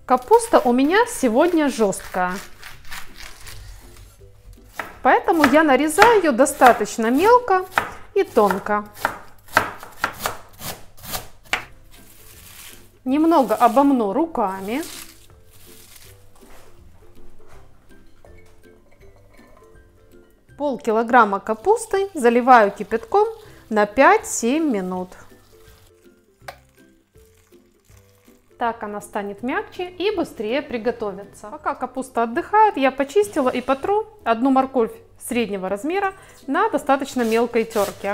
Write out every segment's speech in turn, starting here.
Капуста у меня сегодня жесткая, поэтому я нарезаю ее достаточно мелко и тонко. Немного обомну руками. Полкилограмма капусты заливаю кипятком на 5-7 минут. Так она станет мягче и быстрее приготовится. Пока капуста отдыхает, я почистила и потру одну морковь среднего размера на достаточно мелкой терке.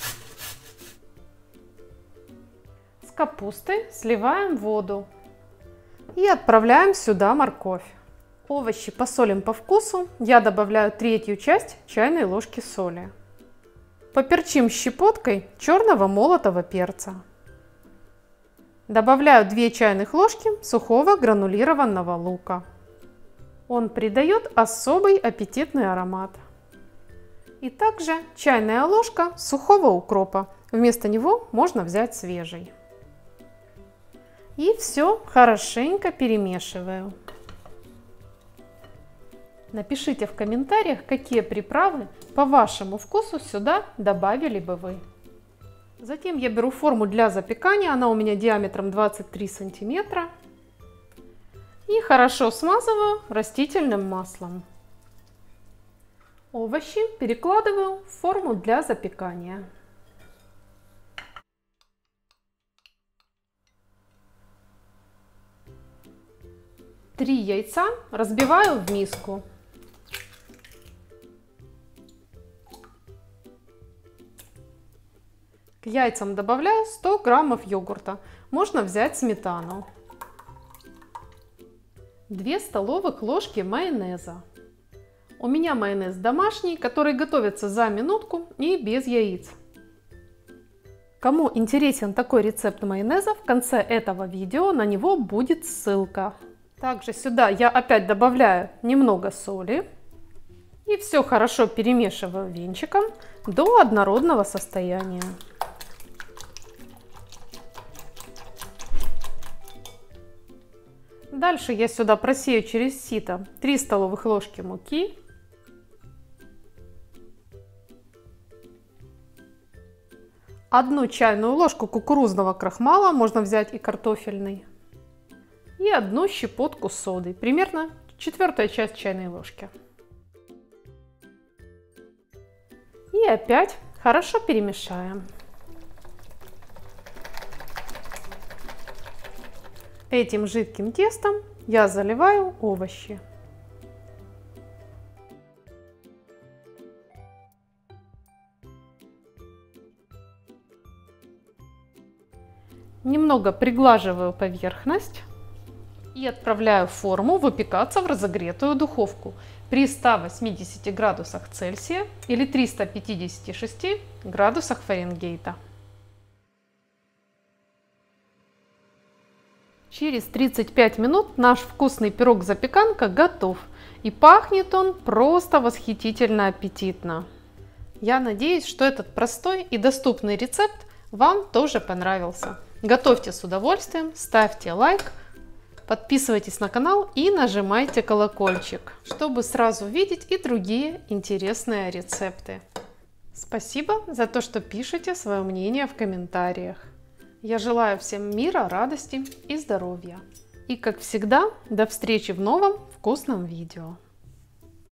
С капусты сливаем воду и отправляем сюда морковь. Овощи посолим по вкусу. Я добавляю третью часть чайной ложки соли. Поперчим щепоткой черного молотого перца. Добавляю 2 чайных ложки сухого гранулированного лука. Он придает особый аппетитный аромат. И также чайная ложка сухого укропа. Вместо него можно взять свежий. И все хорошенько перемешиваю. Напишите в комментариях, какие приправы по вашему вкусу сюда добавили бы вы. Затем я беру форму для запекания, она у меня диаметром 23 сантиметра. И хорошо смазываю растительным маслом. Овощи перекладываю в форму для запекания. Три яйца разбиваю в миску. К яйцам добавляю 100 граммов йогурта. Можно взять сметану. 2 столовых ложки майонеза. У меня майонез домашний, который готовится за минутку и без яиц. Кому интересен такой рецепт майонеза, в конце этого видео на него будет ссылка. Также сюда я опять добавляю немного соли. И все хорошо перемешиваю венчиком до однородного состояния. Дальше я сюда просею через сито 3 столовых ложки муки. Одну чайную ложку кукурузного крахмала, можно взять и картофельный. И 1 щепотку соды, примерно 1/4 часть чайной ложки. И опять хорошо перемешаем. Этим жидким тестом я заливаю овощи. Немного приглаживаю поверхность и отправляю форму выпекаться в разогретую духовку при 180 градусах Цельсия или 356 градусах Фаренгейта. Через 35 минут наш вкусный пирог-запеканка готов. И пахнет он просто восхитительно аппетитно. Я надеюсь, что этот простой и доступный рецепт вам тоже понравился. Готовьте с удовольствием, ставьте лайк, подписывайтесь на канал и нажимайте колокольчик, чтобы сразу видеть и другие интересные рецепты. Спасибо за то, что пишете свое мнение в комментариях. Я желаю всем мира, радости и здоровья. И как всегда, до встречи в новом вкусном видео.